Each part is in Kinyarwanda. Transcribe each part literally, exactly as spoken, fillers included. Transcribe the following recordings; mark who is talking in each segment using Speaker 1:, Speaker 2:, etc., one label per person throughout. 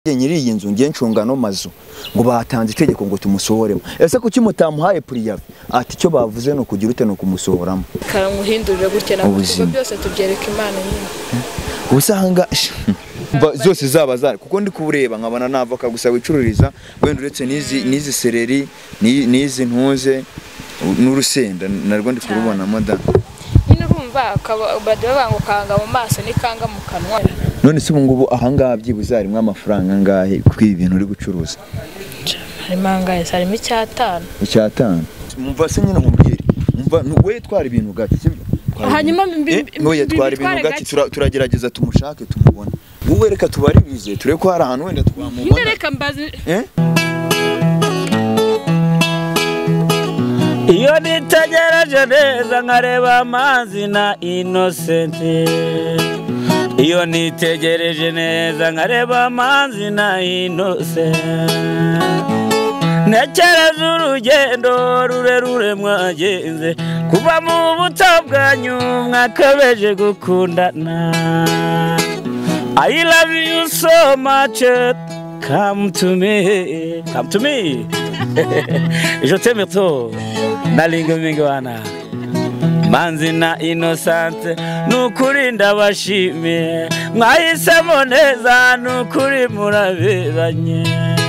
Speaker 1: nyiri iyi nzu ngiye ncungano mazu ngo batanze itegeko ngo tumusohoremo. Ese kuki mutamuhaye priyavi? Ati cyo bavuze no kugira ute no kumusohoramo.
Speaker 2: Karamuhindurira gutya na kuko byose tubyereka Imana nyine.
Speaker 1: Ubusanga zose zaba zari kuko ndi kubureba nkabana navoka gusa wicururiza wenda uretse nizi nizi sereri nizi ntuze n'urusenda narwo ndi kurubona moda.
Speaker 2: Nyine urumva badiba bango kanga mu maso nikanga mu kanwa.
Speaker 1: None se ubungubu ahangaha byibuze harimo amafaranga ngahe kwi ibintu uri gucuruza?
Speaker 2: Harimo angahe? Harimo icyatanu.
Speaker 1: Icyatanu. Mumva se nyine nkubwire. Mumva we twara ibintu gake sibyo?
Speaker 2: Hanyuma
Speaker 1: no twara ibintu gake turagerageza tumushake tumubona. Wowe reka tubaririze turebe ko hari ahantu wenda twamubona.
Speaker 2: Reka mbaze.
Speaker 1: Eh?
Speaker 3: Iyo nitegereje neza nkareba amazi na Innocent. Iyo nitegereje neza nkareba amazi na Innocent. Nekereza urugendo rurerure mwagenze kuva mu buto bwanyu mwakabeje gukundana. I love you so much. Come to me. Come to me. Je t'aime trop. Nalingo mingwana. Manzi na Innocent nukuri ndabashimiye mwahisemo neza nukuri muraberanye.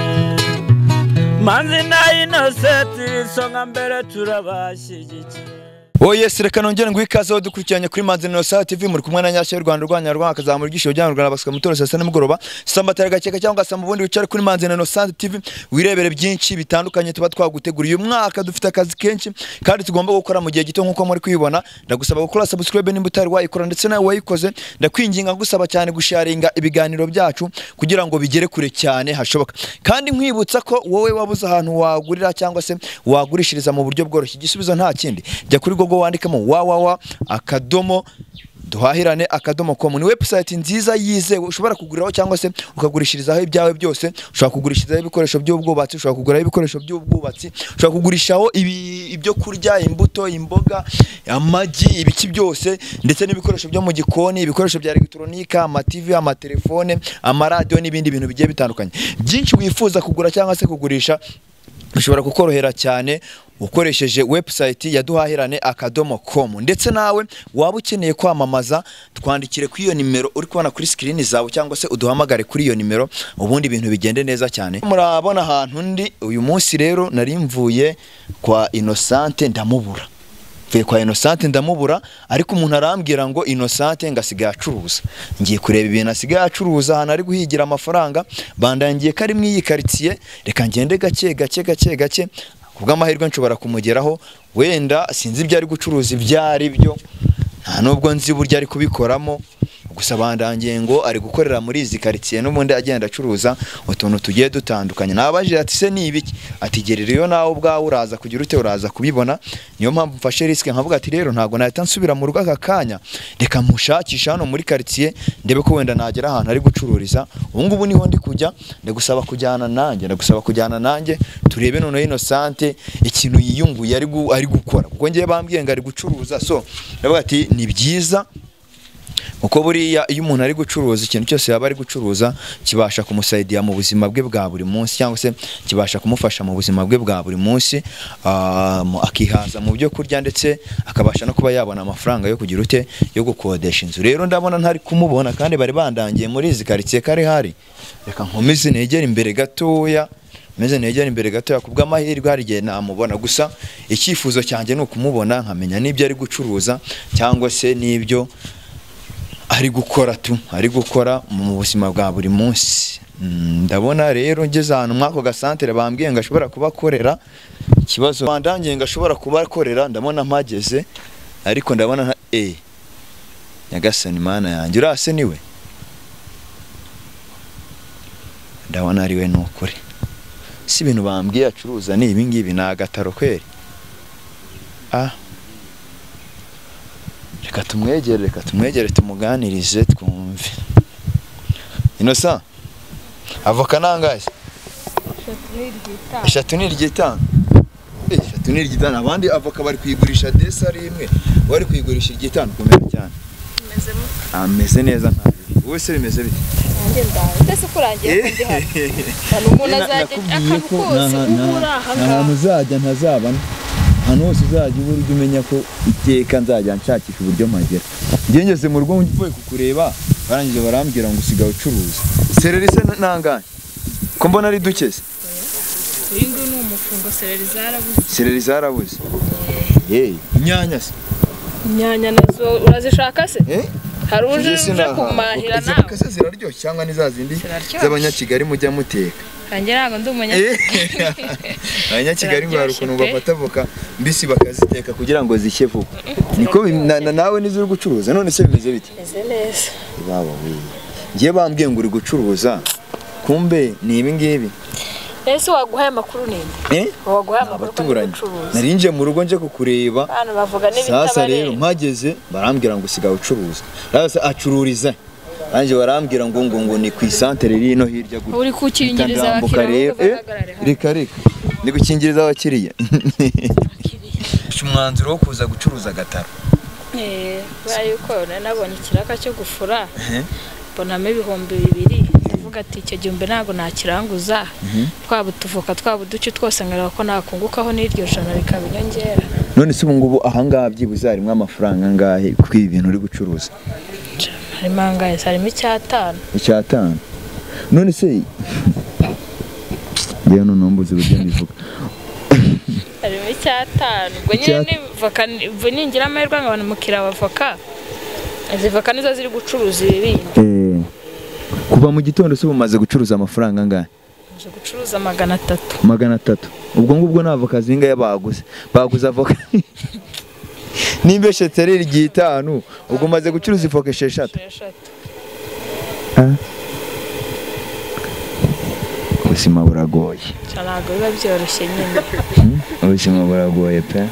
Speaker 3: Manzi na Innocent songa mbere turabashyigikiye.
Speaker 1: Oh yes, reka nongere ngwikaze aho dukurikiranye kuri Manzi na Innocent T V muri kumwe na Nyashya y'u Rwanda rwanya rwa akazamura igisho cyangwa Rwanda basika mutoro sasa n'umugoroba samba taragakeka cyangwa samba ubundi wicare kuri Manzi na Innocent T V wirebere byinshi bitandukanye tuba twaguteguriye uyu mwaka dufite akazi kenshi kandi tugomba gukora mu gihe gito nkuko muri kwibona. Ndagusaba gukora subscribe nimba utari wayikora ndetse nawe wayikoze ndakwinginga gusaba cyane gusharinga ibiganiro byacu kugira ngo bigere kure cyane hashoboka. Kandi nkwibutsa ko wowe wabuze ahantu wagurira cyangwa se wagurishiriza mu buryo bworoshye igisubizo nta kindi jya kuri go wandikamo wawawa akadomo duhahirane akadomo com. Ni website nziza yizewe ushobora kuguriraho cyangwa se ukagurishirizaho ibyawe byose. Ushobora kugurishirizaho ibikoresho by'ubwubatsi, ushobora kuguraho ibikoresho by'ubwubatsi, ushobora kugurishaho ibyo kurya, imbuto, imboga, amagi, ibiki byose ndetse n'ibikoresho byo mu gikoni, ibikoresho bya electronika, ama T V, ama telefone, ama radio n'ibindi bintu bigiye bitandukanye. Byinshi wifuza kugura cyangwa se kugurisha ushobora kukorohera cyane ukoresheje website ya duhahirane akadomo com. Ndetse nawe waba ukeneye kwamamaza twandikire kuri iyo nimero uri kubona kuri screen zawe cyangwa se uduhamagare kuri iyo nimero ubundi ibintu bigende neza cyane. Murabona ahantu ndi uyu munsi rero nari mvuye kwa Innocent ndamubura. Mvuye kwa Innocent ndamubura ariko umuntu arambwira ngo Innocent ngasigaye acuruza. Ngiye kureba ibintu asigaye acuruza hano ari guhigira amafaranga bandangiye kari mu iyi quartier reka ngende gake gake gake gake kubwa amahirwe nshobora kumugeraho wenda sinzi ibyo ari gucuruza ibyari byo nta nubwo nzi buryo ari kubikoramo gusa bandangiye ngo ari gukorera muri izi quartier n'ubundi agenda acuruza utuntu tugiye dutandukanye. Nabaje ati se ni ibiki ati gereriyo nawe ubwawe uraza kugira ute uraza kubibona. Niyo mpamvu mfashe risk nkavuga ati rero ntago nahita nsubira mu rugo aka kanya reka mushakisha hano muri quartier ndebe ko wenda nagera ahantu ari gucururiza. Ubu ngubu niho ndi kujya ndagusaba kujyana nanjye ndagusaba kujyana nanjye turebe none Innocent ikintu yiyunguye ari ari gukora kuko ngiye bambwiye ngo ari gucuruza. So ndavuga ati ni byiza uko buriya iyo umuntu ari gucuruza ikintu cyose yaba ari gucuruza kibasha kumusaidia mu buzima bwe bwa buri munsi cyangwa se kibasha kumufasha mu buzima bwe bwa buri munsi akihaza mu byo kurya ndetse akabasha no kuba yabona amafaranga yo kugira ute yo gukodesha inzu. Rero ndabona ntari kumubona kandi bari bandangiye muri izi quartier kare hari reka nkomeze negera imbere gatoya meze negera imbere gatoya kubwa amahirwe hari gihe namubona gusa icyifuzo cyanjye no kumubona nkamenya nibyo ari gucuruza cyangwa se nibyo ari gukora tu ari gukora mu buzima bwa buri munsi. Ndabona rero ngeze ahantu mwako gasantere bambwiye ngo ashobora kubakorera ikibazo bandangiye ngo ashobora kubakorera ndabona mpageze ariko ndabona eh Nyagasani Mana yanjye urase niwe ndabona ari we nukuri si ibintu bambwiye acuruza ni ibi ngibi na gataro kweri. Ah reka tumwegere reka tumwegere tumuganirize twumve. Innocent avoka nangaye eshatu n'iryitanu eh eshatu n'iryitanu abandi avoka bari kuyigurisha desa rimwe bari kuyigurisha iryitanu komera cyane. Ameze neza nta wowe se bimeze bite?
Speaker 2: nanjye ndawe ndetse kurangiye ko ndi hano hano umuntu azajya akantu kose ubura ahangaha
Speaker 1: ahantu uzajya ntazabana ahantu hose uzajya ubura ujya umenya ko iteka nzajya nshakisha uburyo mpagera njye ngeze mu rugo mvuye kukureba barangije barambwira ngo usigaye ucuruza sereri se nangahe ko mbona ari dukeze
Speaker 2: uyu nguyu ni umufungo sereri zarabuze
Speaker 1: sereri zarabuze yeee inyanya se
Speaker 2: inyanya nazo urazishaka se hari uje uje kumahira nawe
Speaker 1: izo ziraryoshye cyangwa ni za zindi z'abanyakigali mujya muteka
Speaker 2: kanjye ntabwo ndi umunya
Speaker 1: abanyakigali ngo hari ukuntu bafata voka mbisi bakaziteka kugira ngo zishye vuba niko nawe nizo uri gucuruza none se bimeze bite
Speaker 2: bimeze neza
Speaker 1: baba we ngiye bambwiye ngo uri gucuruza kumbe ni ibi ngibi
Speaker 2: ese waguhaye amakuru ninde
Speaker 1: eh
Speaker 2: waguhaye amakuru
Speaker 1: turanye narinje mu rugo nje kukureba
Speaker 2: hano bavuga n'ibitabareba
Speaker 1: sasa rero mpageze barambwira ngo usigaye ucuruza rasa acururiza anje barambwira ngo ngo ngo ni ku isantere rino hirya gute
Speaker 2: uri kukingiriza abakiriya
Speaker 1: reka reka ni gukingiriza abakiriya umwanzuro wo kuza gucuruza gataro
Speaker 2: eh bayo ko nabonye ikiraka cyo gufura bonamo ibihumbi bibiri ndavuga ati icyo gihumbi ntago nakiranguza twabutuvuka twabuduce twose ngaraba ko nakungukaho n'iryo jana rikabinyongera
Speaker 1: none se ubu ngubu ahangaha byibuze harimo amafaranga angahe kuri ibi bintu uri gucuruza
Speaker 2: harimo angahe harimo icyatanu
Speaker 1: icyatanu none se yewe numbuze uburyo mbivuga
Speaker 2: harimo icyatanu ubwo nyine ni voka ningira amahirwe nkabona umukiriya wa voka izi voka nizo ziri gucuruza ibindi
Speaker 1: eh kuva mu gitondo se bumaze gucuruza amafaranga angahe
Speaker 2: maze gucuruza magana atatu
Speaker 1: magana atatu ubwo ngubwo na voka zinga yabaguze baguze voka nimbe shetereri gitanu ubwo maze gucuruza voka esheshatu ah ubuzima buragoye
Speaker 2: cyanago biba byoroshye nyine
Speaker 1: ubuzima buragoye pe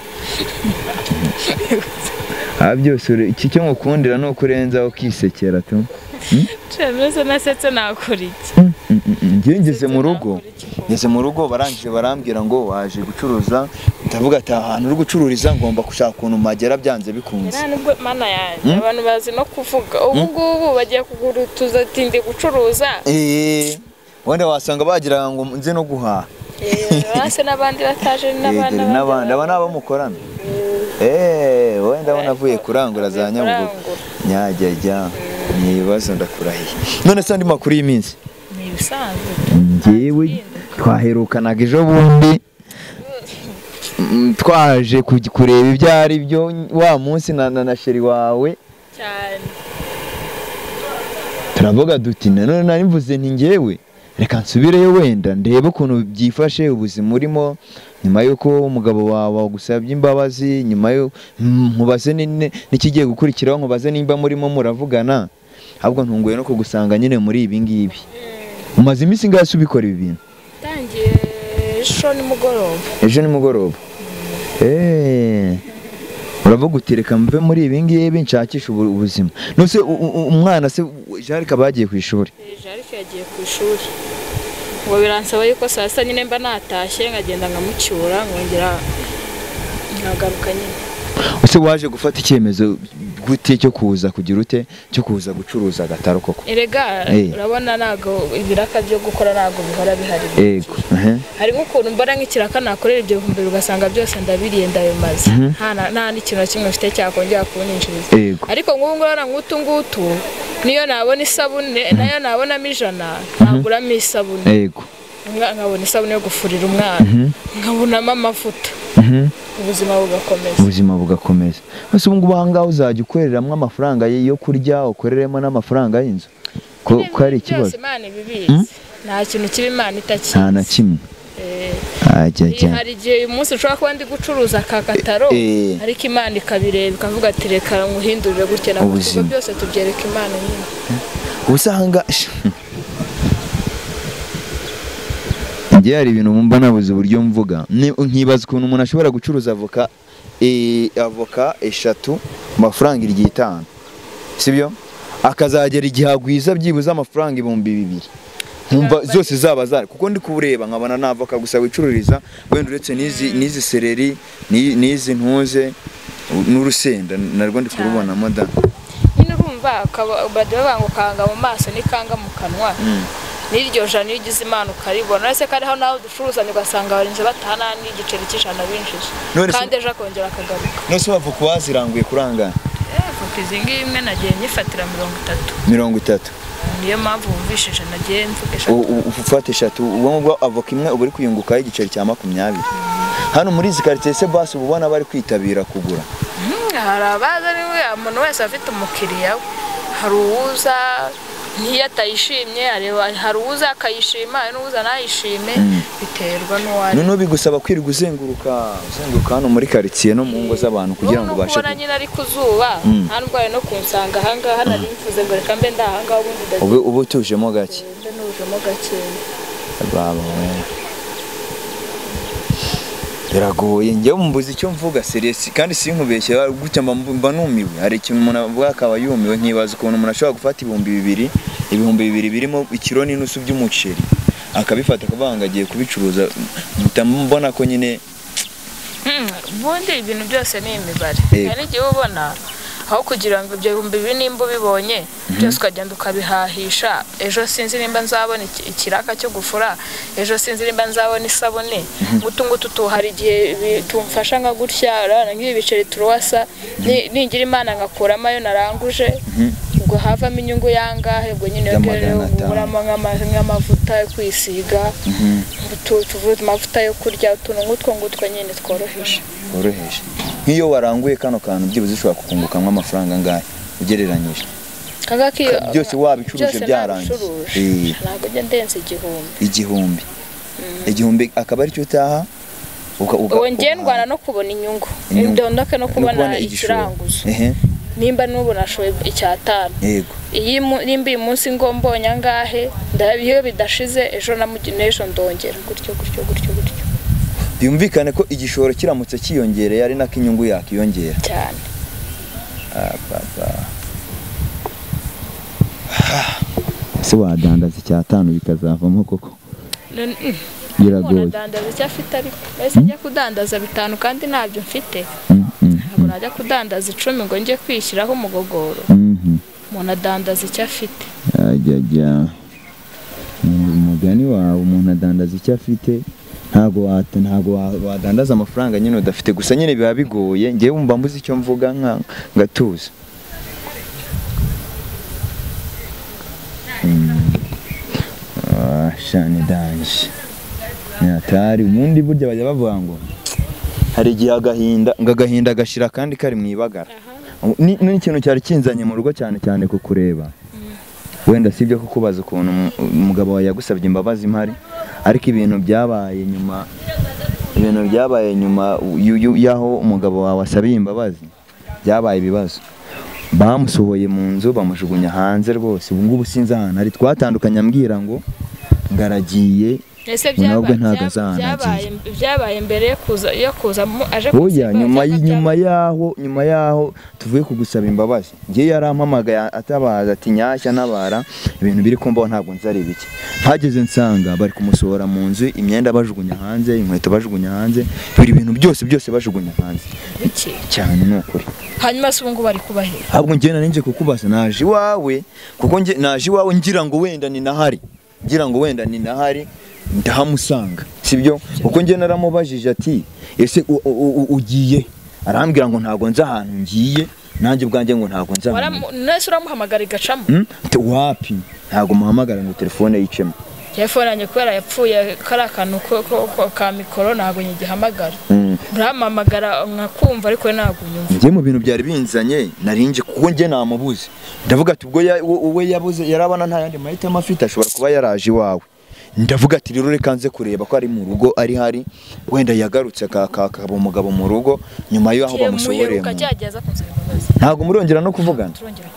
Speaker 1: ah byose iki cyo ngukundira no kurenzaho kisekera tu
Speaker 2: Chemeze nasetse nakora iki
Speaker 1: ngiye ngeze mu rugo ngeze mu rugo barangije barambwira ngo waje gucuruza ndavuga ati ahantu uri gucururiza ngomba gushaka ukuntu magera byanze bikunze
Speaker 2: none nubwo mana yanjye abantu bazi no kuvuga ubu ngubu bagiye kugurutuza tindi gucuruza
Speaker 1: eh wenda wasanga bagira ngo nze no guhaha
Speaker 2: eh base nabandi bataje n'abana
Speaker 1: n'abandi abana bamukorana eh wenda banavuye kurangura za nyabugo nyajya nibazo ndakurahiye none se andi makuru y'iminsi
Speaker 2: ni ibisanzwe
Speaker 1: ngewe twaherukanaga ejo bundi twaje kureba ibyari byo wa munsi na na sheri wawe
Speaker 2: cyane
Speaker 1: turavuga duti none nari mvuze nti ngewe reka nsubireyo wenda ndebe ukuntu byifashe ubuzima urimo nyuma yuko umugabo wawe gusabye imbabazi nyuma yo nkubaze n'ikigiye gukurikiraho nkubaze nimba murimo muravugana ahubwo ntunguye no kugusanga nyine muri ibi ngibi umaze iminsi ngase ubikora ibi bintu
Speaker 2: tangiye ejo ni mugoroba
Speaker 1: ejo ni mugoroba eh uravuga utireka mve muri ibi ngibi nshakisha ubuzima nose umwana se Jarika bagiye ku ishuri
Speaker 2: Jarika yagiye ku ishuri ngo biransaba yuko saa sita nyine mba natashye nkagenda ngamucyura ngongera nkagaruka nyine
Speaker 1: use waje gufata icyemezo gute cyo kuza kugira ute cyo kuza gucuruza gataro koko
Speaker 2: erega urabona nago ibiraka byo gukora nago bihora bihari
Speaker 1: yego
Speaker 2: hari nk'ukuntu mbona nk'ikiraka nakorera ibyo bihumbi ugasanga byose ndabiriye ndabimaze nta nta n'ikintu kimwe mfite cyakongera kuninjiriza ariko nk'ubu ngubu nk'utu ngutu niyo nabona isabune nayo nabonamo ijana naguramo isabune
Speaker 1: yego
Speaker 2: nkabona isabune yo gufurira umwana nkabonamo amavuta ubuzima bugakomeza
Speaker 1: ubuzima bugakomeza ese ubu ngubu ahangaha uzajya ukoreramo amafaranga yo kurya ukoreremo n'amafaranga y'inzu ko ari ikibazo
Speaker 2: nta kintu kiba imana itakiri
Speaker 1: nta na kimwe
Speaker 2: hari igihe uyu munsi ushobora kuba ndi gucuruza aka gataro ariko imana ikabireba ikavuga ati reka nkuhindurire gutya na gutya byose tubyereka imana nyine
Speaker 1: ubusa ahangaha ngiye hari ibintu mumba nabuze uburyo mvuga nkibaza ukuntu umuntu ashobora gucuruza avoka avoka eshatu amafaranga iryitanu sibyo akazagera igihe agwiza byibuze amafaranga ibihumbi bibiri nkumva zose zaba zari kuko ndi kubureba nkabana na avoka gusa wicururiza wenda uretse nizi nizi sereri nizi ntuze n'urusenda narwo ndi kurubona moda
Speaker 2: nyine urumva baravuga ngo kanga mu maso n'ikanga mu kanwa n'iryo jana iyo ugize imana ukaribona ese kariho nawe ducuruzanya ugasanga abarinzi batana n'igiceri cy'ijana binjije kandi ejo akongera akagaruka
Speaker 1: nose bavuga waziranguye kurangana
Speaker 2: voka izi ngiyi imwe nagiye nyifatira mirongo itatu
Speaker 1: mirongo itatu
Speaker 2: niyo mpamvu wumvishije nagiye mvuga eshatu
Speaker 1: ufata eshatu ubwo ngubwo avoka imwe uba uri kuyungukaho igiceri cya makumyabiri hano muri izi quartier se basi uba ubona bari kwitabira kugura
Speaker 2: hari abaza niwe umuntu wese afite umukiriya we hari uwuza niyo atayishimye hari uwuza akayishima hari n'uwuza ntayishime biterwa n'uwari
Speaker 1: noneho bigusaba kwirirwa uzenguruka uzenguruka hano muri quartier no mu ngo z'abantu kugira ngo ubashe
Speaker 2: kubona nyine ari kuzuba nta ndwaye no kunsanga ahangaha nari mvuze ngo reka mbe ndahangaha ubundi ndagiye
Speaker 1: ubu utujemo gake
Speaker 2: mbe nujemo gakeya
Speaker 1: baba biragoye njyewe mumbuze icyo mvuga serious kandi sinkubeshye gutya mba numiwe hari ikintu umuntu avuga akaba yumiwe nkibaza ukuntu umuntu ashobora gufata ibihumbi bibiri ibihumbi bibiri birimo ikiro n'inusu by'umuceri akabifata akavanga agiye kubicuruza mbona ko nyine
Speaker 2: ubundi ibintu byose ni imibare kandi igihe ubona aho kugira ngo ibyo bihumbi bibiri nimba ubibonye byose ukagenda ukabihahisha ejo sinzi nimba nzabona ikiraka cyo gufura ejo sinzi nimba nzabona isabune ngutu ngutu tuhari igihe tumfasha nka gutya nk'ibi biceri turuwasa ningira imana ngakuramo ayo naranguje ubwo havamo inyungu yangahe ubwo nyine uburamo nk'amavuta yo kwisiga amavuta yo kurya utuntu ngutwo ngutwo nyine tworoheje
Speaker 1: tworoheje nk'iyo waranguye kano kantu byibuze ushobora kukungukamwo amafaranga angahe ugereranyije byose wabicuruje byarangiye
Speaker 2: ntabwo njya ndenze igihumbi
Speaker 1: igihumbi igihumbi akaba ari cyo utaha
Speaker 2: ubu ngendwana no kubona inyungu ndondoke no kubona ikiranguzo nimba n'ubu nashoye icyatanu
Speaker 1: yego
Speaker 2: iyi nimba uyu munsi ngo mbonye angahe iyo bidashize ejo n'ejo ndongera gutyo gutyo gutyo gutyo
Speaker 1: byumvikane ko igishoro kiramutse kiyongereye ari nako inyungu yakiyongera
Speaker 2: cyane
Speaker 1: ese wadandaza icyatanu bikazavamo koko biragoye
Speaker 2: nadandaza icyo afite ariko ese njya kudandaza bitanu kandi ntabyo mfite ntabwo najya kudandaza icumi ngo njye kwishyiraho umugogoro umuntu adandaza icyo afite
Speaker 1: ajya umugani wawe umuntu adandaza icyo afite ntago ntago wadandaza amafaranga nyine udafite gusa nyine biba bigoye ngiye wumva mbuze icyo mvuga nka ngatuza ah shani danje nyatari ubundi burya bajya bavuga ngo hari igihe agahinda ngagahinda gashira kandi kari mwibagara n'ikintu cyari kinzanye mu rugo cyane cyane kukureba wenda sibyo kukubaza ukuntu umugabo wawe yagusabye imbabazi impari ariko ibintu byabaye nyuma ibintu byabaye nyuma yaho umugabo wawe asabiye imbabazi byabaye ibibazo bamusohoye mu nzu bamujugunya hanze rwose ubu ngubu sinzi ahantu ari twatandukanye ambwira ngo ngaragiye
Speaker 2: ese byabaye byabaye mbere kuza iyo kuza aje
Speaker 1: kuza nyuma nyuma yaho nyuma yaho tuvuye kugusaba imbabazi ngiye yarampamagaye atabaza ati nyashya nabara ibintu biri kumbaho ntabwo nzari bike mpageze nsanga bari kumusohora mu nzu imyenda bajugunya hanze inkweto bajugunya hanze biri ibintu byose byose bajugunya hanze
Speaker 2: biki
Speaker 1: cyane n'ukuri
Speaker 2: hanyuma se ubungu bari kubahera
Speaker 1: ahubwo ngiye narinje kukubaza naje iwawe kuko ngiye naje iwawe ngira ngo wenda ni nahari ngira ngo wenda ni nahari ndahamusanga sibyo uko ngiye naramubajije ati ese ugiye arambwira ngo ntago nza ahantu ngiye nanjye ubwanjye ngo ntago nza
Speaker 2: ahantu nese uramuhamagara igacamo
Speaker 1: wapi ntago muhamagara ngo telefone yicemo
Speaker 2: telefone yanjye kubera yapfuye kari akantu ka mikoro ntago nyigihamagara urampamagara nkakumva ariko ntago nyumva
Speaker 1: ngiye mu bintu byari binzanye narinje kuko ngiye namubuze ndavuga ati ubwo we yabuze yarabana nta yandi mahitamo afite ashobora kuba yaraje iwawe ndavuga ati rero reka nze kureba ko ari mu rugo ari hari wenda yagarutse akaba umugabo mu rugo nyuma y'aho bamusohoreye ntago murongera no kuvugana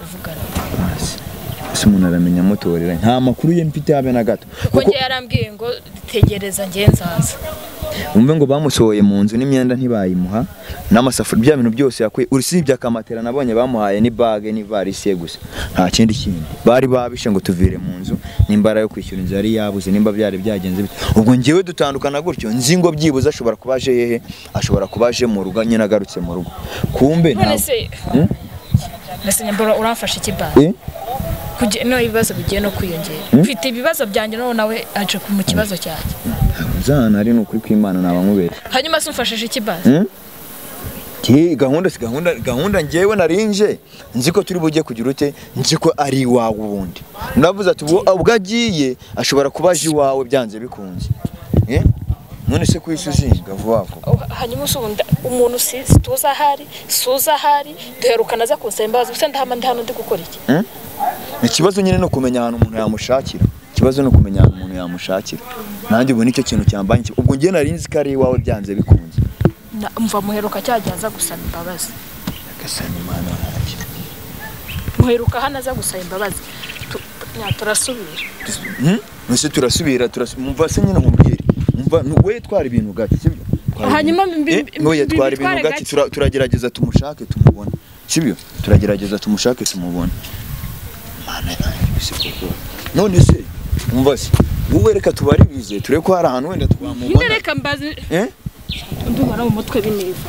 Speaker 1: ese umuntu aramenya mutorera nta makuru ye mfite habe na gato
Speaker 2: kuko ngiye yarambwiye ngo tegereza ngiye nzaza
Speaker 1: umve ngo bamusohoye mu nzu n'imyenda ntibayimuha n'amasafuri bya bintu byose yakwe urusibye akamatera nabonye bamuhaye ni bage ni varisi gusa nta kindi kintu bari babishe ngo tuvire mu nzu nimbara yo kwishyura inzu yari yabuze nimba byari byagenze ubwo ngiyewe dutandukana gutyo nzi ngo byibuze ashobora kubaje hehe ashobora kubaje mu rugo nyine agarutse mu rugo kumbe
Speaker 2: nta Nese nyambura uramfasha ikibazo.
Speaker 1: Eh?
Speaker 2: Kuje no ibibazo bigiye no kwiyongera. Mfite ibibazo byanjye no nawe aje ku mu kibazo cyanjye.
Speaker 1: Zana ari no kuri kw'Imana nabamubere.
Speaker 2: Hanyuma simfashije ikibazo.
Speaker 1: Ki gahunda si gahunda gahunda ngewe narinje nziko turi bujye kugira ute nziko ari wawe wundi. Navuze ati ubwo agiye ashobora kubaje iwawe byanze bikunze. Eh? None se kwisuzinga vuba ko.
Speaker 2: Hanyuma usunda umuntu sisi tuza hari, suza hari, duherukana za kunsembaza use ndahama ndi hano ndi gukora iki?
Speaker 1: Eh? Ikibazo nyine no kumenya ahantu umuntu yamushakira. Ikibazo no kumenya ahantu umuntu yamushakira. Nanjye ubwo nicyo kintu cyambanye. Ubwo ngiye narinzi ko ari iwawe byanze bikunze.
Speaker 2: Mva muheruka cyagiye gusaba imbabazi.
Speaker 1: Gasana Imana wanjye.
Speaker 2: Muheruka hano aza gusaba imbabazi. Turasubira.
Speaker 1: Hmm? Nose turasubira turasumva se nyine nkubwire. Umva we twara ibintu gake sibyo?
Speaker 2: Hanyuma
Speaker 1: noye twara ibintu gake turagerageza tumushake tumubone. Sibyo? Turagerageza tumushake tumubone. Mana yanjye koko. None se umva se wowe reka tubaribize ture ko hari ahantu wenda twamubona.
Speaker 2: Reka mbaze.
Speaker 1: Eh?
Speaker 2: Ndumara mu mutwe biniva.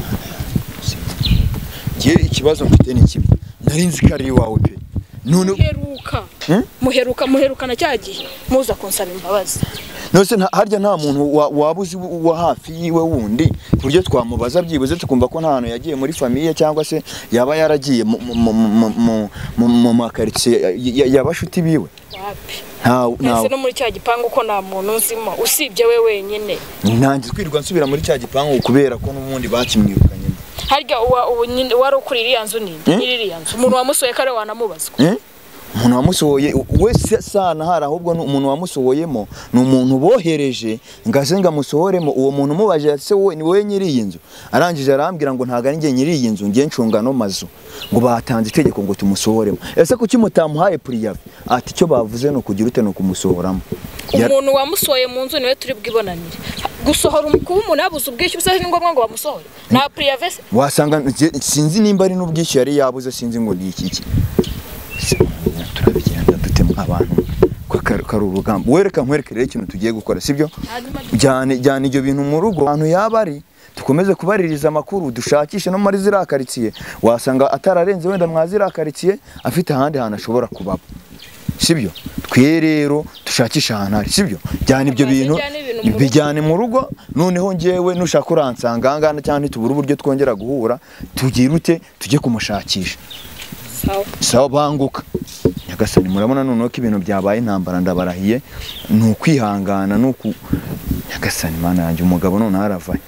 Speaker 1: Giye ikibazo mfite ni kimwe. Narinzi ko ari iwawe pe. None
Speaker 2: muheruka. Muheruka muherukana cyagiye. Muza kunsaba imbabazi.
Speaker 1: Nose harya nta muntu wabuzi wa hafi yiwe wundi buryo twamubaza byibuze tukumva ko nta hantu yagiye muri famille cyangwa se yaba yaragiye mu makaritsiye yabashuti biwe.
Speaker 2: Wapi?
Speaker 1: Nta
Speaker 2: nta no muri cya gipangu ko nta muntu uzimo usibye we wenyine.
Speaker 1: Nanjye twirwa nsubira muri cya gipangu kubera ko n'ubundi bakimwirukanye.
Speaker 2: Harya ubu nyine wari ukuri iriya nzu ninde? Iriya nzu umuntu wamusoye kare wanamubazwa. Umuntu
Speaker 1: wamusohoye wese sana hari ahubwo umuntu wamusohoyemo ni umuntu bohereje ngasenga musohoremo uwo muntu mubaje ati se wowe ni wowe nyiri iyi nzu arangije arambwira ngo ntaga ngiye nyiri iyi nzu ngiye ncungano mazu ngo batanze itegeko ngo tumusohoremo ese kuki mutamuhaye priya ati cyo bavuze no kugira ute no kumusohoramo
Speaker 2: umuntu wamusohoye mu nzu niwe turi bwibonanire gusohora umukuru umuntu yabuze ubwishyu bise ni ngombwa ngo bamusohore nta priya vese
Speaker 1: wasanga sinzi nimba ari n'ubwishyu yari yabuze sinzi ngo ni iki iki turabigenda dutema abantu kwa karurugamba wereka nkwerekerere ikintu tugiye gukora sibyo cyane cyane ibyo bintu mu rugo abantu yabari tukomeze kubaririza amakuru dushakishe no muri zirakaritsiye wasanga atararenze wenda mwazirakaritsiye afite ahandi hantu ashobora kubaba sibyo twe rero dushakisha ahantu hari sibyo cyane ibyo bintu bijyane mu rugo noneho ngewe nushaka uransanga ngana cyane tubura uburyo twongera guhura tugirute tujye kumushakisha sawa banguka Nyagasani murabona none ko ibintu byabaye intambara ndabarahiye ni ukwihangana nuko Nyagasani Mana yanjye umugabo none haravaye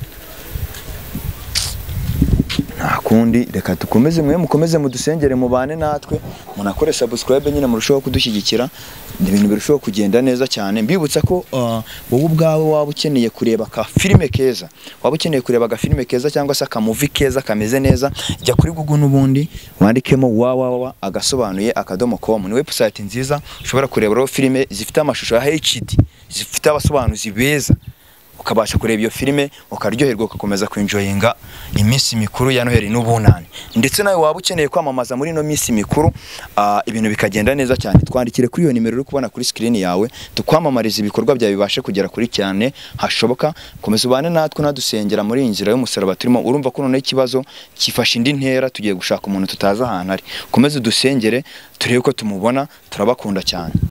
Speaker 1: nakundi reka tukomeze mwe mukomeze mudusengere mubane natwe munakore subscribe nyine murushaho kudushyigikira ibintu birushaho kugenda neza cyane mbibutsa ko wowe ubwawe waba ukeneye kureba ka filime keza waba ukeneye kureba ga filime keza cyangwa se akamuvi keza kameze neza jya kuri Google nubundi wandikemo wawawa agasobanuye akadomo com ni website nziza ushobora kureberaho filime zifite amashusho ya H D zifite abasobanuzi beza ukabasha kureba iyo filime ukaryoherwa ugakomeza kwinjoyinga iminsi mikuru ya Noheli n'ubunani ndetse nawe waba ukeneye kwamamaza muri no minsi mikuru uh, ibintu bikagenda neza cyane twandikire kuri iyo nimero uri kubona kuri screen yawe tukwamamariza ibikorwa byawe bibashe kugera kuri cyane hashoboka komeza ubane natwe nadusengera muri inzira y'umusaraba turimo urumva ko none ikibazo kifasha indi ntera tugiye gushaka umuntu tutaza ahantu ari komeza dusengere turebe ko tumubona turabakunda cyane.